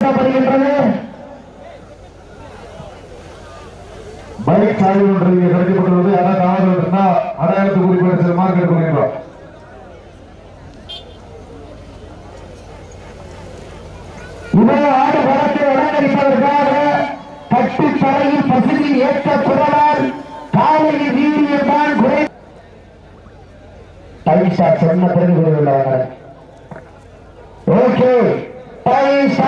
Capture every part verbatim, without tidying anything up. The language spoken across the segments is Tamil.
பைக் சாய்வு ஒன்று கிடைக்கப்பட்டுள்ளது. யாராவது ஆதரவு இருந்தால் அடையாளத்தை குறிப்பிட்ட சில மார்க் எடுத்துக்கிறோம். இவரை ஆடு வளத்தை அலங்கரிப்பதற்காக கட்டு தரையில் பசுதி ஏற்ற புகழால் காலையில் வீரியம் தான் குறை பைசா சொன்ன பிறகு உள்ளவங்க. ஓகே பைசா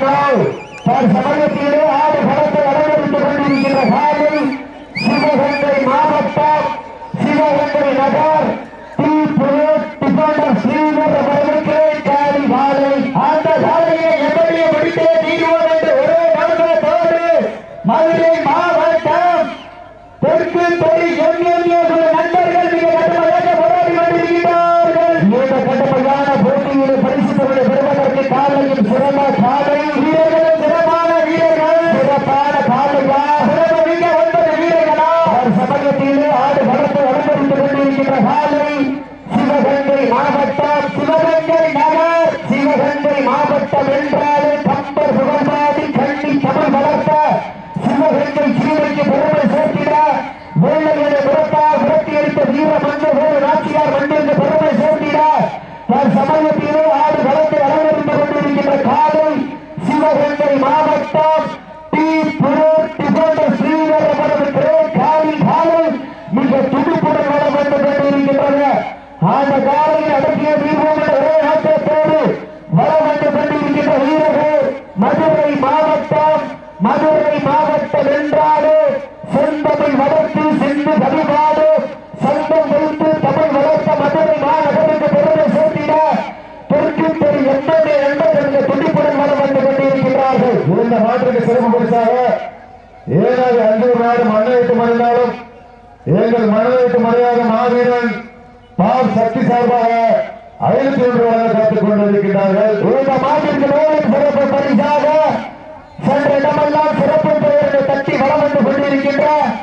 சமயத்திலே ஆடு பலத்தை அலங்கரித்துக் கொண்டிருக்கின்ற காலை சிவகங்கை மாவட்டம் சிவகங்கை நகர் டி புரோட் ஸ்ரீதர் அவர்களுக்கு காலி காலை அந்த காலையை எப்படி முடித்தே தீர்வோம் என்று ஒரே நோக்கத்தோடு மதுரை மாவட்டம் தெற்கு தொழில் எம்எல்ஏ நண்பர்கள் மிக கடுமையாக போராடி கொண்டிருக்கிறார்கள். இந்த கடுமையான போட்டியில் பரிசு தொகை பெறுவதற்கு காலையும் சிறந்த காலை வீரர்களும் சிறப்பான வீரர்கள் சிறப்பான காலையா சிறப்பு மிக ஒன்பது வீரர்களா சமயத்திலே ஆடு வளர்த்து அனுமதித்துக் கொண்டிருக்கின்ற காலை சிவகங்கை மாவட்டம் சிவகங்கை நகர் சிவகங்கை மாவட்டம் என்றாலே கம்பர் புகழ்பாடி கண்ணி தமிழ் வளர்த்த சிவகங்கை சீமைக்கு பெருமை சேர்த்திட வெள்ளையனை புறத்தால் புரட்டி அளித்த வீர மஞ்சள் வேறு நாச்சியார் மண்ணிற்கு பெருமை சேர்த்திட சமயத்திலே ஆடு வளர்த்து அலங்கரித்துக் கொண்டிருக்கின்ற காலை சிவகங்கை மாவட்டம் டி புரோட் ஸ்ரீதர் அவர்களுக்கு காலி காலை மிக துடிப்புடன் வளம் வந்து கொண்டிருக்கின்றது. அந்த காலையில் அடக்கிய தீர்வோம் என்ற ஒரே நாட்டத்தோடு வளம் வந்து கொண்டிருக்கின்ற வீரர்கள் மதுரை மாவட்டம் மதுரை மாவட்டம் என்றாலே செந்தமிழ் வளர்த்து சென்று வழிபாடு சந்தம் வைத்து தமிழ் வளர்த்த மதுரை மாநகருக்கு பெருமை சேர்த்திட தெற்கு தெரு எண்பது எண்பது துடிப்புடன் வளம் வந்து கொண்டிருக்கிறார்கள். இந்த மாற்றுக்கு சிறப்பு பரிசாக ஏழாவது அஞ்சூர் நாடு மண்ணை விட்டு மறைந்தாலும் எங்கள் மனதை விட்டு மறையாத மாவீரன் பால் சக்தி சார்பாக ஐநூத்தி ஒன்று வழங்க காத்துக் கொண்டிருக்கிறார்கள். இந்த மாட்டிற்கு மேலும் சிறப்பு பரிசாக சென்ற இடமெல்லாம் சிறப்பு பெயர்களை தட்டி வளம் வந்து கொண்டிருக்கின்ற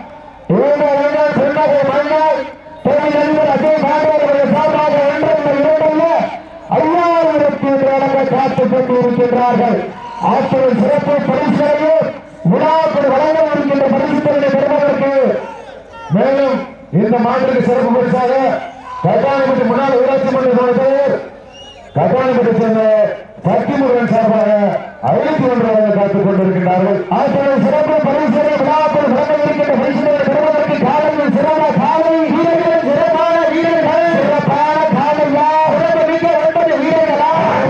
சொன்னதை மன்னர் தொழிலதிபர் அஜய் பாண்டவர்கள் சார்பாக ஒன்றல்ல இரண்டல்ல ஐயாயிரத்தி வழங்க காத்துக் கொண்டிருக்கின்றார்கள். ஆற்றல் சிறப்பு பரிசுகளையும் விழாக்கள் வழங்க இருக்கின்ற பரிசுகளை பெறுவதற்கு மேலும் இந்த மாற்றுக்கு சிறப்பு பரிசாக கட்டாணிப்பட்டி முன்னாள் ஊராட்சி மன்ற தலைவர் கட்டாணிப்பட்டி சேர்ந்த சக்திமுருகன் சார்பாக ஐநூத்தி ஒன்று வரை காத்துக் கொண்டிருக்கின்றார்கள். ஆற்றல் சிறப்பு பரிசுகளை விழாக்கள் வழங்க இருக்கின்ற பரிசுகளை பெறுவதற்கு காலையில் சிறந்த காலை வீரர்கள் சிறப்பான வீரர்கள் சிறப்பான காலையா சிறப்பு மிக ஒன்பது வீரர்களா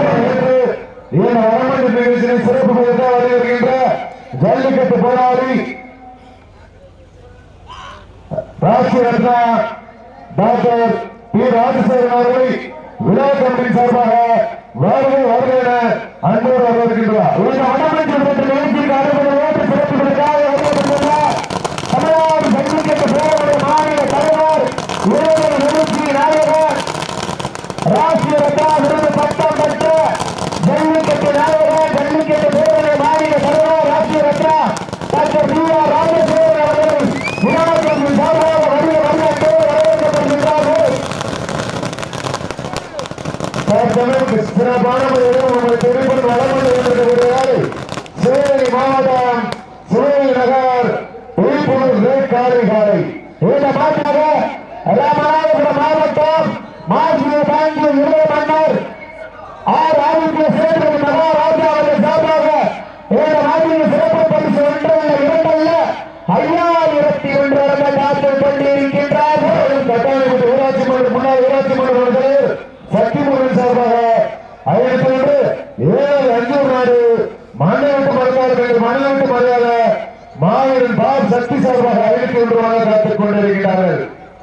இந்த வரமன்ற நிகழ்ச்சியில் சிறப்பு பரிசாக வருகின்ற ஜல்லிக்கட்டு போராடி ராஷ்டிரிய ரத்னா டாக்டர் பி ராஜசேகரன் அவர்களை விழா கமிட்டி சார்பாக வருகை வருகை என அன்போடு வரவேற்கின்றார். தமிழ்நாடு ஜல்லிக்கட்டு பேரவை மாநில தலைவர் இளைஞர் எழுச்சி நாயகர் ராஷ்டிரிய ரத்னா விருது பட்டம் பெற்ற ஜல்லிக்கட்டு நாயகர் ஜல்லிக்கட்டு பேரவை மாநில தலைவர் Rashtriya Ratna doctor P R Rajasekaran அவர்கள் விழா கமிட்டி சார்பாக வருகை வருகை வரவேற்கப்படுகின்றார்கள். சிறப்பான முறையில் உங்களை தெரிவிக்கும் வளர்ந்து சிவகங்கை மாவட்டம் சிவகங்கை நகர் விழிப்புணர்வு காலை காலை இந்த மாட்டாக ராமநாதபுரம் மாவட்டம் மாஜிய தாங்கிய இளைய மன்னர் ஆர் ஆதித்ய சேகர் மகாராஜா அவர்கள் சார்பாக இந்த நாட்டில் சிறப்பு பரிசு ஒன்றல்ல இரண்டல்ல ஐயாயிரத்தி ஒன்று வரை காத்துக் கொண்டிருக்கின்றார்கள். கட்டாயப்பட்டு ஊராட்சி மன்ற முன்னாள் ஊராட்சி மன்ற தலைவர் சக்திமுருகன் சார்பாக ஐநூத்தி ஒன்று ஏழு அஞ்சூர் நாடு மண்ணை விட்டு மறைந்தார்கள் மண்ணை விட்டு மறையாத மாவீரன் பால் சக்தி சார்பாக ஐநூத்தி ஒன்று வரை காத்துக் கொண்டிருக்கிறார்கள்.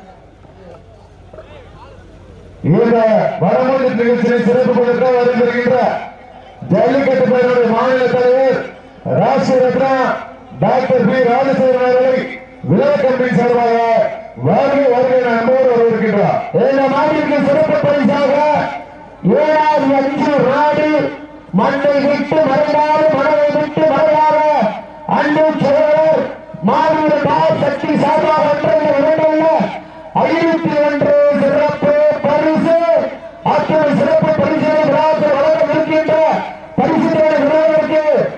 இந்த வடமொழி நிகழ்ச்சியை சிறப்பு கொடுக்க வருகின்ற ஜல்லிக்கட்டு பேரவை மாநில தலைவர் ராஷ்டிரிய ரத்னா டாக்டர் பி ராஜசேகரன் அவர்களை விழா கமிட்டி சார்பாக வருகை வருகை என அன்போடு வரவேற்கின்றார். இந்த நாட்டிற்கு சிறப்பு பரிசாக ஏழாவது அஞ்சு நாடு மண்ணை விட்டு மறைந்தாலும் மனதை விட்டு மறையாத அன்பு சோழர் மாவீர பால் சக்தி சார்பாக ஒன்றல்ல இரண்டல்ல ஐநூத்தி ஒன்று சிறப்பு பரிசு அத்தனை சிறப்பு பரிசுகளை விழாக்கள் வழங்க இருக்கின்ற பரிசுகளை விழாவிற்கு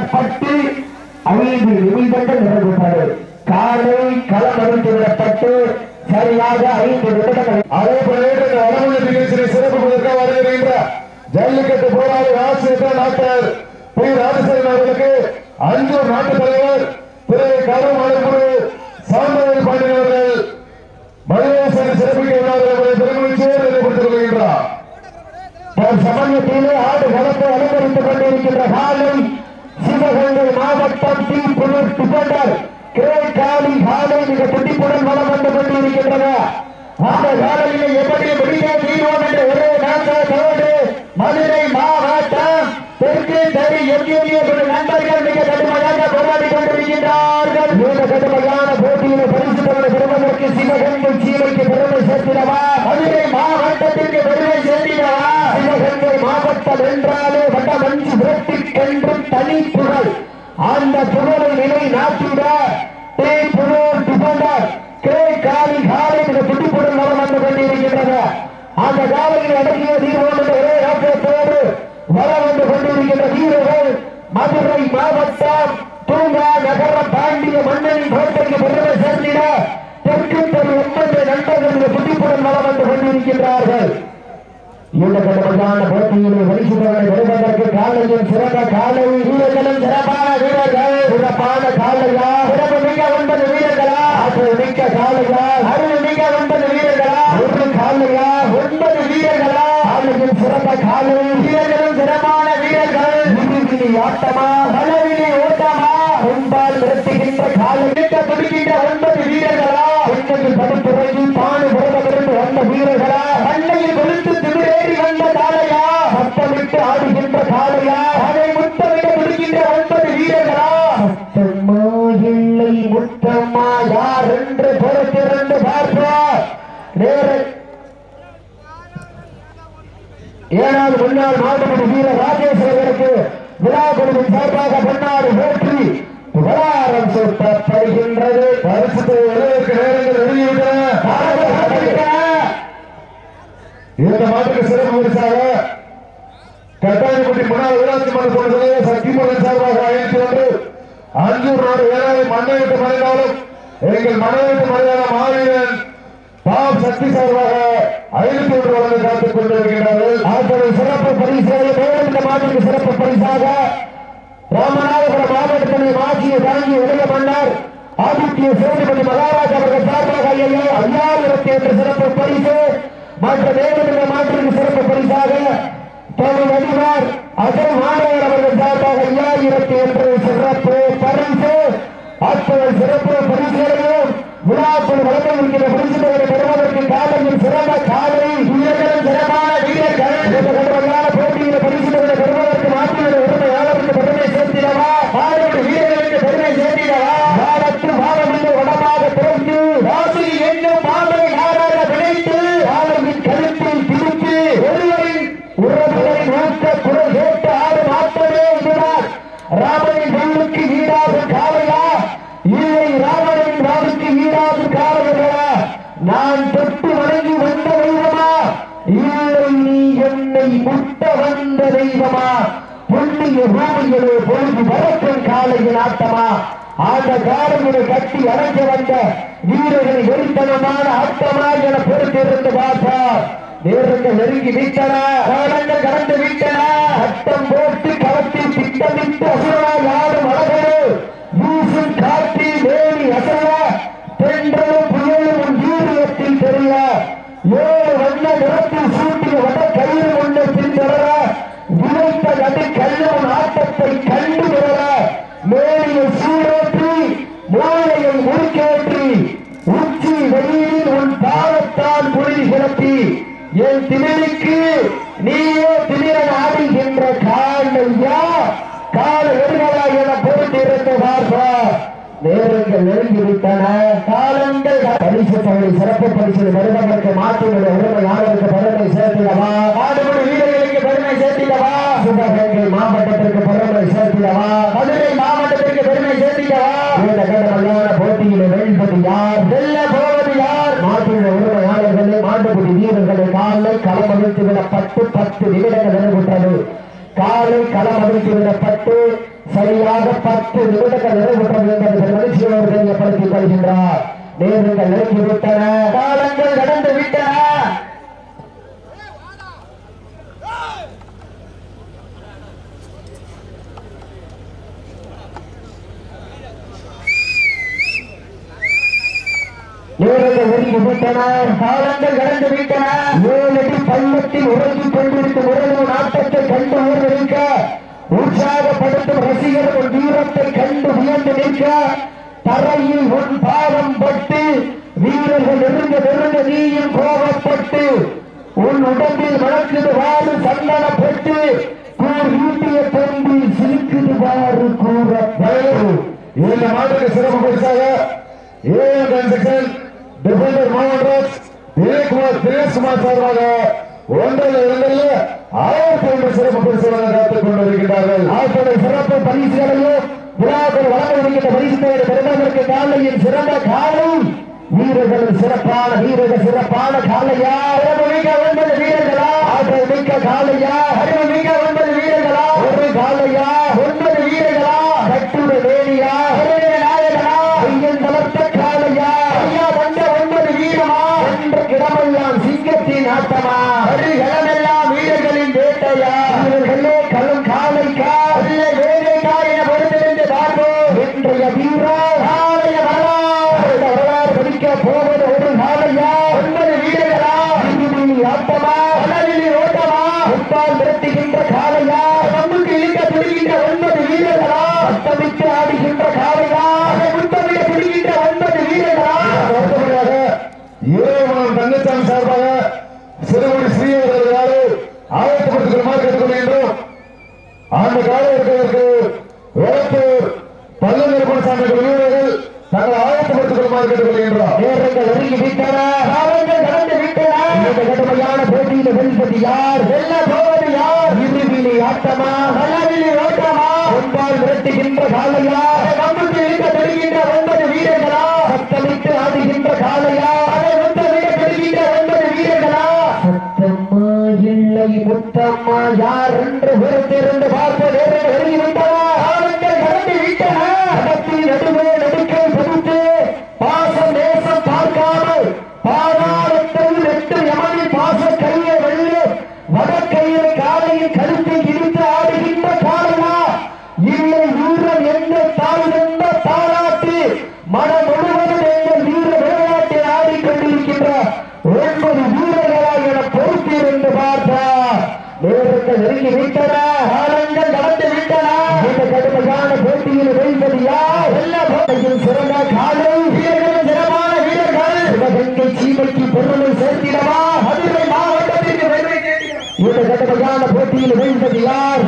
விடப்பட்டு ஐந்து நிமிடங்கள் நிறைவுற்றது. காலை களம் அடித்து விடப்பட்டு சரியாக ஐந்து நிமிடங்கள். அதே போல வடமொழி நிகழ்ச்சியை சிறப்பு கொடுக்க வருகின்ற ஜல்லிக்கட்டு போராளி ஆசிரியர் டாக்டர் பி ராஜசேகரன் அவர்களுக்கு அஞ்சூர் நாட்டு தலைவர் திரு கரும் அழைப்புறு சாந்தவேல் பாண்டியன் அவர்கள் மதுரேசன் சிறப்பிக்க உள்ளார்கள் பெருமகிழ்ச்சியோடு நினைவுபடுத்திக் கொள்கின்றார். சமயத்திலே ஆடு களத்தை அலங்கரித்துக் கொண்டிருக்கின்ற காலை சிவகங்கை மாவட்டம் டி புலூர் டிபெண்டர் கிரேகாலி காலை மிக துடிப்புடன் வளம் வந்து கொண்டிருக்கின்றன. அந்த காலையிலே எப்படி முடிக்க தீர்வோம் என்ற ஒரே நோக்கத்தோடு மதுரை மாவட்டம் தெற்கு தறி எம்ஜிஏ நண்பர்கள் மிக கடுமையாக போராடி கொண்டிருக்கின்றார்கள். இந்த கடுமையான போட்டியில் பரிசு பெறுவதற்கு சிவகங்கை சீமைக்கு பெருமை சேர்த்திடவா, மதுரை மாவட்டத்திற்கு பெருமை சேர்த்திடவா? சிவகங்கை மாவட்டம் என்றாலே வட மஞ்சு விரட்டிக்கென்று தனி புகழ். அந்த புகழை நிலை நாட்டிட காலி காலை மிக துடிப்புடன் வளம் வந்து கொண்டிருக்கின்றன. அந்த காலையில் அடங்கிய தீர்வோம் என்ற ஒரே நோக்கத்தோடு வளம் வந்து கொண்டிருக்கின்ற வீரர்கள் மதுரை மாவட்டம் தூங்கா நகரம் தாண்டிய மன்னனின் கோட்டைக்கு பெருமை சேர்ந்திட தெற்கு தெரு ஒன்பது நண்பர்கள் மிக துடிப்புடன் வளம் வந்து கொண்டிருக்கின்றார்கள். இந்த கடுமையான போட்டியிலே பரிசுகளை பெறுவதற்கு காலையில் சிறந்த காலை வீரர்களும் சிறப்பான வீரர்கள். சிறப்பான காலையா, சிறப்பு மிக்க ஒன்பது வீரர்களா, ஆற்றல் மிக்க காலையா, அருள் மிக்க ஒன்பது வீரர்களா, ஒரு காலையா, ஒன்பது வீரர்களா, காலையில் சிறந்த காலை வீரர்களும் சிறப்பான வீரர்கள். விதிவிதி ஆட்டமா, பலவிதி ஓட்டமா, முன்பால் நிறுத்துகின்ற காலை மிக்க துடிக்கின்ற ஒன்பது வீரர்களா, பெண்ணையில் படுத்துறையில் தானு புறமிருந்து வந்த வீரர்களா, மண்ணையில் கொளுத்து திமிரேறி வந்த காலையா, சத்தமிட்டு ஆடுகின்ற காலையா, அதை முத்தமிட முடிக்கின்ற ஒன்பது வீரர்களா, சத்தம்மா இல்லை முத்தம்மா யார் என்று பொறுத்திருந்து பார்ப்பார். ஏழாவது முன்னாள் மாவட்ட வீரர் ராஜேஸ்வரருக்கு விழாக்குழுவின் சார்பாக பொன்னாடு போற்றி விவகாரம் சூட்டப்படுகின்றது. பரிசுத்தை எழுவதற்கு நேரங்கள் வெளியிட்டன. இந்த மாட்டுக்கு சிறப்பு பரிசாக கட்டாயப்பட்டி முன்னாள் ஊராட்சி மன்ற தலைவர் சக்திமோகன் சார்பாக ஐநூத்தி ஒன்று அஞ்சூர் நாடு ஏழாவது மண்ணை விட்டு மறைந்தாலும் எங்கள் மனை விட்டு மறையான மாவீரன் பாப் சக்தி சார்பாக ஐநூத்தி ஒன்று வழங்க காத்துக் கொண்டிருக்கிறார்கள். அவர்களை சிறப்பு பரிசாக மேலும் இந்த மாட்டுக்கு சிறப்பு பரிசாக ராமநாதபுரம் மாவட்டத்தினை மாற்றிய தாங்கிய உலக மன்னர் ஆதித்ய சேதுபதி மகாராஜ் அவர்கள் சார்பாக ஐயாயிரத்தி எட்டு சிறப்பு பரிசு. மற்ற மேலும் இந்த மாட்டிற்கு சிறப்பு பரிசாக தமிழ் அதிபர் அசல் மாணவர் அவர்கள் சார்பாக ஐயாயிரத்தி எட்டு சிறப்பு பரிசு. அத்தனை சிறப்பு பரிசுகளையும் விழாக்கள் வழங்க இருக்கிற பரிசுகளை பெறுவதற்கு காலையில் சிறந்த காலை வீரர்களும் சிறப்பான வீரர்கள். இந்த கடுமையான போட்டியில் பரிசுகளை பெறுவதற்கு மாற்றியுள்ள உரிமையாளருக்கு பெருமை சேர்த்திடவா, பாராட்டு வீரர்களுக்கு பெருமை சேர்த்திடவா, பாரத்து பாரமில்லை வடமாக திறந்து ராசி என்னும் பாதை நாடாக விளைத்து ஆளுமின் கருத்தில் திருப்பி ஒருவரின் உறவுகளின் ஊக்க குரல் கேட்டு ஆறு மாற்றமே இதுதான் ராமனின் சொல்லுக்கு ஈடாகும் காலையா, இல்லை ராமனின் வாவுக்கு ஈடாகும் காலையா? நான் தொட்டு வணங்கி வந்த தெய்வமா, இல்லை நீ என்னை முட்ட வந்த தெய்வமா? புண்ணிய பூமிகளே பொழுது பறக்கும் காலையின் ஆட்டமா? அந்த காலையினை கட்டி அடைக்க வந்த வீரர்களை வெறித்தனமான ஆட்டமா என பொறுத்திருந்து பார்த்தா நேரங்கள் நெருங்கி விட்டன, காலங்கள் கடந்து விட்டன. சட்டம் போட்டு களத்தில் திட்டமிட்டு அசுரனாய் ஆடும் அழகரு வீசும் காட்டி வேலி அசைய தென்றலும் புயலும் உன் வீரியத்தில் தெரிய ஏழு வண்ண நிறத்தில் சூட்டிய வட கயிறு கொண்டு பின்தொடர விளைத்த நடு கல்லும் ஆட்டத்தை கண்டு பெற மேலியை சூடேற்றி மூளையை முறுக்கேற்றி உச்சி வெயிலில் உன் பாவத்தால் புழுதி கிளப்பி என் திமிருக்கு நீயே திமிரன் ஆடுகின்ற காலையா, கால எதிர்களா என பொறுத்திருந்து பார்ப்பா. நேரங்கள் நெருங்கிவிட்டன, காலங்கள் பரிசு பள்ளி சிறப்பு பரிசு வருவதற்கு மாற்றினுடைய உரிமையாளருக்கு பெருமை சேர்த்திடவா, ஆடுபடி வீரர்களுக்கு பெருமை சேர்த்திடவா, சிவகங்கை மாவட்டத்திற்கு பெருமை சேர்த்திடவா, மதுரை மாவட்டத்திற்கு பெருமை சேர்த்திடவா. இந்த கடுமையான போட்டியில் வெல்வது யார், வெல்ல போவது யார்? மாற்றினுடைய உரிமையாளர்களே மாட்டுக்குடி வீரர்களை காலை களமடித்து விடப்பட்டு பத்து நிமிடங்கள் நிறைவுற்றது. காலை களமடித்து விடப்பட்டு சரியாக பத்து நிமிடங்கள் நிறைவுற்றது என்பதை மகிழ்ச்சியோடு தெரியப்படுத்திக் கொள்கின்றார். நேரங்கள் நெருங்கிவிட்டன, காலங்கள் கடந்து விட்டன. நேரங்கள் நெருங்கி விட்டன, காலங்கள் கடந்து விட்டன. ஏழடி பள்ளத்தில் உறங்கிக் கொண்டிருக்கும் உறவு நாட்டத்தை கண்டு ஊர்வலிக்க, உற்சாகப்படுத்தும் ரசிகர்கள் வீரத்தை கண்டு வியந்து நிற்க, தரையில் உன் பாதம் பட்டு வீரர்கள் நெருங்க நெருங்க நீயும் கோபப்பட்டு உன் உடம்பில் வழக்குது வாறு சந்தனப்பட்டு கூர் வீட்டிய தொண்டில் சிரிக்குது வாறு கூற இந்த மாட்டுக்கு சிறப்பு பரிசாக AM construction defender Mohanraj Dineshkumar Dineshkumar சார்பாக ஒன்றில் இரண்டில் ஆயிரத்தி ஐநூறு சிறப்பு பரிசுகளை காத்துக் கொண்டிருக்கிறார்கள். ஆசிரியர் சிறப்பு பரிசுகளையும் விழாக்கள் வழங்க இருக்கின்ற பரிசு பெறுவதற்கு காலையின் சிறந்த காலை வீரர்கள் சிறப்பான வீரர்கள் சிறப்பான காலையா மிக ஒன்பது வீரர்களா ஆற்றல் மிக்க காலையா அறிவு மிக ஒன்பது வீரர்களா ஒரு காலையா ஒன்பது வீரர்களா கட்டுட வேணியா நாயகனா ஐயன் தளர்த்த காலையா ஐயா வந்த ஒன்பது வீரமா என்ற கிடமெல்லாம் சிங்கத்தின் ஆட்டமா இடமெல்லாம் வீரர்களின் வேட்டையா வீரர்களே களம் காலைக்கா இல்லை வேலைக்கா என பொறுத்திருந்து பார்ப்போம். இன்றைய வீரா காலைய வரலாறு படிக்க போவது ஒரு காலையா ஒன்பது வீரர்களா ஆட்டமா வளரில் ஓட்டமா முட்டால் நிறுத்துகின்ற காலையா நமக்கு இழுக்க பிடிக்கின்ற ஒன்பது வீரர்களா அத்தமிட்டு ஆடுகின்ற காலையா முத்தமிட பிடிக்கின்ற ஒன்பது வீரர்களா இறைவனம் தங்கச்சாமி சார்பாக சிறுகுடி ஸ்ரீவர்களால் ஆயத்தப்படுத்துமாறு கேட்டுக்கொள்கின்றோம். அந்த காலத்திற்கு வேலத்தூர் பல்ல நிறுவன சார்ந்த வீரர்கள் தங்கள் ஆயத்தப்படுத்திக் கொள்ளுமாறு கேட்டுக்கொள்கின்றோம். நேரங்கள் நெருங்கி விட்டன, காலங்கள் கடந்து விட்டன. இந்த கடுமையான போட்டியில் வெல்வது யார், வெல்ல போவது யார்? இறுதியிலே ஆட்டமா வளரிலே ஓட்டமா ஒன்றால் விரட்டுகின்ற காலையா நமக்கு இருக்க பெறுகின்ற ஒன்பது வீரர்களா சத்தமிட்டு ஆடுகின்ற காலையா அதை முத்தமிட பெறுகின்ற ஒன்பது வீரர்களா சத்தம்மா இல்லை முத்தம்மா யார் என்று பொறுத்திருந்து பார்ப்ப நேரங்கள் நெருங்கி விட்டன, காலங்கள் கடந்து விட்டன. கடத்தில் நடுவே நடுக்கை பொறுத்து பாசம் நேசம் பார்க்காமல் பாதாளத்தில் எட்டு யமனின் பாச கையை வெள்ளு வடக்கையை காலையில் கருத்தை இடித்து ஆடுகின்ற காலையா இல்லை வீரன் என்ற தாய் என்ற தாராட்டு மனம் முழுவதும் எங்கள் வீர விளையாட்டில் ஆடிக்கொண்டிருக்கின்ற ஒன்பது வீரர்களா என பொறுத்திருந்து பார்த்தார். நேரங்கள் நெருங்கி விட்டன, காலங்கள் கடந்து விட்டன. இந்த கடுமையான போட்டியில் வெல்வது யார், எல்லா போட்டியில் சிறந்த காலை வீரர்கள் சிறப்பான வீரர்கள் சிவகங்கை சீமைக்கு பொருளை சேர்த்திடவா மதுரை மாவட்டத்திற்கு பெருமை சேர்த்திடவா. இந்த கடுமையான போட்டியில் வெல்வது யார்?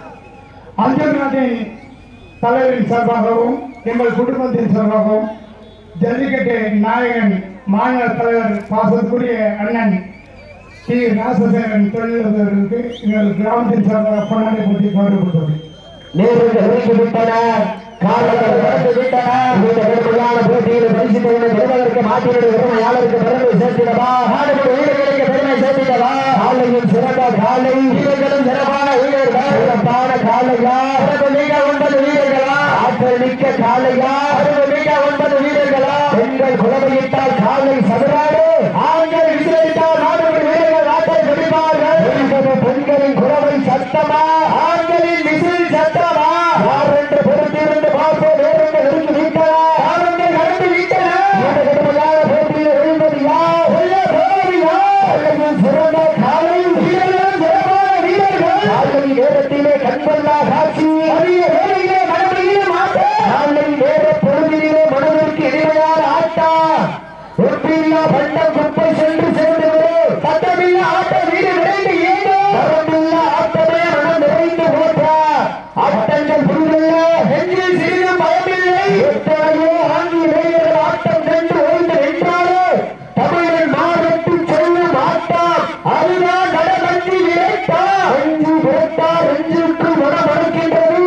அஞ்சல் நாட்டின் தலைவரின் சார்பாகவும் எங்கள் குடும்பத்தின் சார்பாகவும் ஜல்லிக்கட்டு நாயகன் மாநில தலைவர் பாசத்துக்குரிய அண்ணன் டி ராசசேகரன் தொழிலதிபர்களுக்கு எங்கள் கிராமத்தின் சார்பாக பொன்னாடை போட்டி கௌரவப்படுத்துவது. நேரங்கள் நெருங்கி விட்டன, காலங்கள் கடந்து விட்டன. இந்த கடுமையான போட்டியில் பரிசு பெறுவதை பெறுவதற்கு மாட்டினுடைய உரிமையாளருக்கு பெருமை சேர்த்திடவா நாடுகள் வீரர்களுக்கு பெருமை சேர்த்திடவா காலையின் சிறந்த காலை வீரர்களும் சிறப்பான வீரர்கள் சிறப்பான காலையா சிறப்பு மிக ஒன்பது வீரர்களா ஆற்றல் மிக்க காலையா சிறப்பு மிக ஒன்பது வீரர்களா பெண்கள் குலவையிட்டால் காலை சதுராடு ஆண்கள் விசிலிட்டால் நாடுகள் வீரர்கள் நாட்டை பிடிப்பார்கள் பெண்களின் குலவை சத்தமா ஆண்களின் விசில் சத்தமா யார் என்று பொறுத்திருந்து பார்ப்போம். நேரங்கள் நெருங்கி விட்டன, காலங்கள் கடந்து விட்டன. இந்த கடுமையான போட்டியில் எழுந்தது யார், வெல்ல போவது யார்? அல்லது சிறந்த காலை வீரர்கள் சிறப்பான வீரர்கள் காலை நேரத்திலே கண்கொள்ளா காட்சி அதிக வேலையிலே மனதிலே மாற்ற காலை நேர பொழுதிலே மனதிற்கு இனிமையான ஆட்டா ஒப்பில்லா பண்டம் குப்பை சென்று சேர்ந்தது சட்டமில்லா ஆட்ட வீடு விரைந்து ஏதோ தரமில்லா ஆட்டமே மனம் நிறைந்து போற்றா ஆட்டங்கள் புரிதல்ல நெஞ்சில் சிறிதும் பயமில்லை எத்தனையோ ஆங்கி இளைஞர்கள் ஆட்டம் சென்று ஓய்ந்து நின்றாரோ தமிழன் மாவட்டம் சொல்லும் ஆட்டம் அதுதான் நடமஞ்சி விரைத்தா அஞ்சு விரைத்தா நெஞ்சுக்கு மனம் மறுக்கின்றது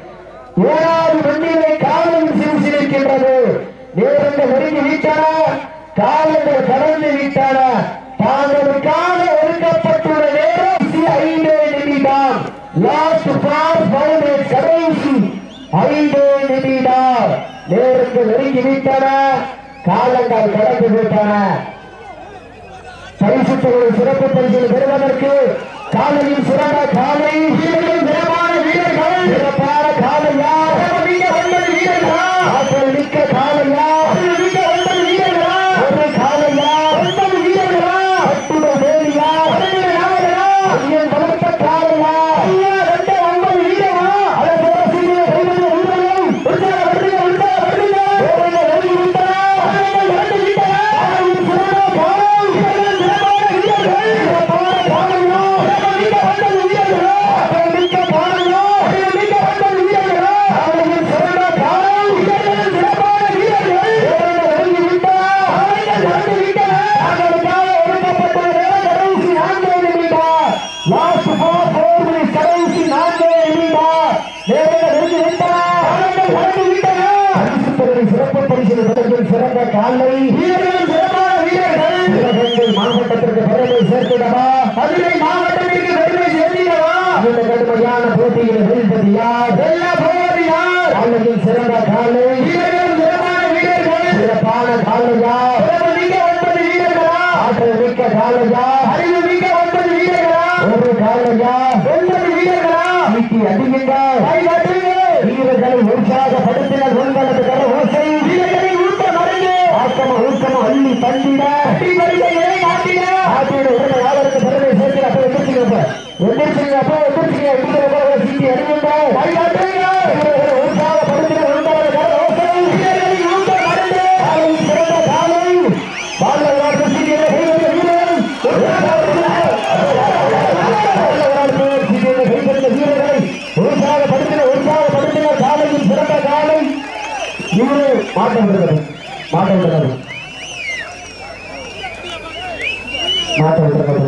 ஏழாவது மண்ணிலை காலம் சிரிச்சிருக்கின்றது. நேரங்கள் நெருங்கி விட்டன, காலங்கள் கடந்து விட்டன. தாங்களுக்காக ஒதுக்கப்பட்டுள்ள நேரம் ஐந்தே நிமிடம் லாஸ்ட் பார் கடைசி ஐந்து நிமிடம் நேருக்கு நெருங்கி விட்டன. காலங்கள் கடந்து விட்டன. பரிசுத்தோடு சிறப்பு பரிசில் பெறுவதற்கு காலையில் சிறந்த காலை வீரர்கள், சிறப்பான வீரர்கள், சிறப்பான காலையா, ஒன்பது வீரர்களா, ஆற்றல் மிக்க காலையா, மிக்க ஒன்பது வீரர்களா, ஒரு காலையா, ஒன்பது வீரர்களா, அட்டுடன் வேலியா, ஐயன் வளர்த்த காலையா, ஐயா ரெண்டு ஒன்பது வீரமா, அதை போல சீனிய கைவிட வீரர்கள், உற்சாக வருக உண்டா வருக, ஓரங்க வெளி விட்டா, இரண்டு விட்டா, சிறந்த காலை வீரர்கள், சிறப்பான வீரர்கள், சிறப்பான காலையா, மிக்க ஒன்பது வீரர்களா, ஆற்றல் மிக்க காலையா, மிக்க ஒன்பது வீரர்களா, அவர்கள் சிறந்த காலை வீரர்கள், சிறப்பான வீரர்கள், ஓரங்க வெளி விட்டா, இரண்டு விட்டா, அவர்களுக்காக ஒதுக்கப்பட்ட நேரம் கடைசி நான்கு நிமிடம். லாஸ்ட் ஃபோர் ஃபோர் மினிட்ஸ், கடைசி நான்கு நிமிடம். நேரங்கள் நெருங்கி விட்டன. காலங்கள் கடந்து விட்டன. பரிசுத்தவரை சிறப்பு பரிசில் பெற்றவர்கள் சிறந்த காலை வீரர்கள், சிறப்பான வீரர்கள், சிவகங்கை மாவட்டத்திற்கு பெருமை சேர்த்திடவா, மதுரை மாவட்டத்திற்கு பெருமை சேர்த்திடவா, இந்த கடுமையான போட்டியில் வெல்வது யார், வெல்ல போவது யார், காலையில் சிறந்த காலை வீரர்கள், சிறப்பான வீரர்கள், சிறப்பான காலையா, சிறப்பு மிக்க ஒன்பது வீரர்களா, ஆற்றல் மிக்க காலையா, அறிவு மிக்க ஒன்பது வீரர்களா, ஒரு காலையா, ஒன்பது வீரர்களா, ஈட்டி அடியுங்கள், வீரர்களை உற்சாகப்படுத்தினர். உங்களது கர ஓசை வீரர்களை ஊட்ட மறைந்து ஆக்கம ஊக்கம அள்ளி தந்திட அடிவரிகளை காட்டிட ஆட்டியோட உடனே யாருக்கு பெருமை சேர்த்து அப்போ எதிர்ச்சிங்க எதிர்ச்சிங்க அப்போ எதிர்ச்சிங்க எதிர்த்து சீட்டி அடியுங்கள், வீரர்களை உற்சாகப்படுத்தினர். உங்களது கர ஓசை வீரர்களை ஊட்ட மறைந்து காலையில் சிறந்த காலை பாலவராட்டு சீட்டியை கைவிட்ட வீரர், சீட்டியை கைவிட்ட வீரர்களை உற்சாகப்படுத்தின உற்சாகப்படுத்தின காலையில் சிறந்த காலை இவரு மாற்றம் விடுகிறது மாற்றம் விடுகிறது மாற்றம் விடுகிறது